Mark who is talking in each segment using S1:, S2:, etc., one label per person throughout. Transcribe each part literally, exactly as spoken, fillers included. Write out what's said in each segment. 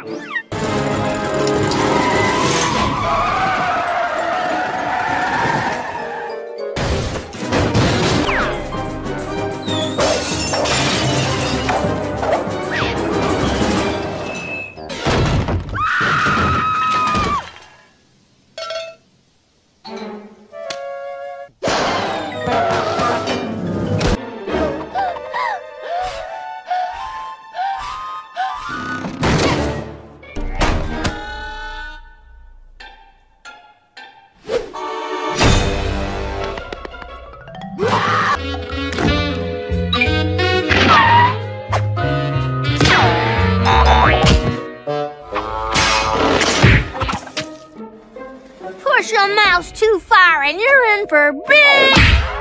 S1: Push a mouse too far and you're in for big...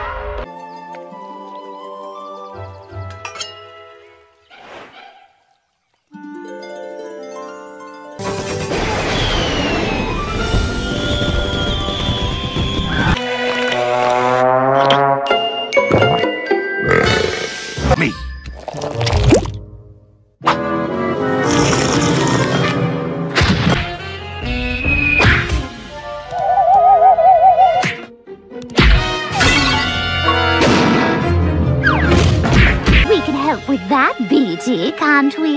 S2: Me.
S1: We can help with that, B T, can't we?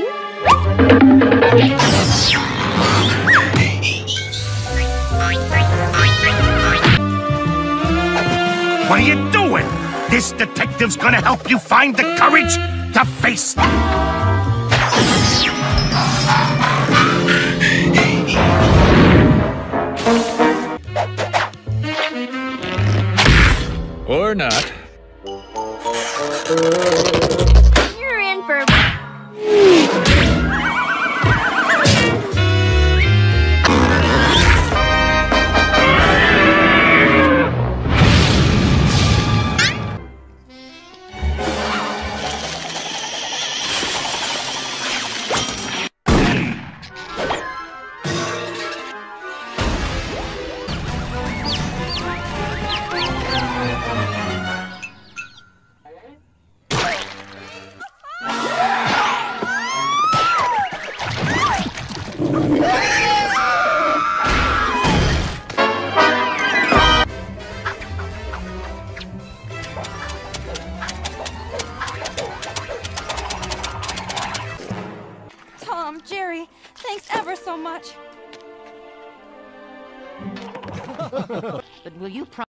S2: What are you doing? This detective's gonna help you find the courage to face them.
S3: Or not.
S1: You're in for...
S4: Tom, Jerry, thanks ever so much.
S5: But will you promise?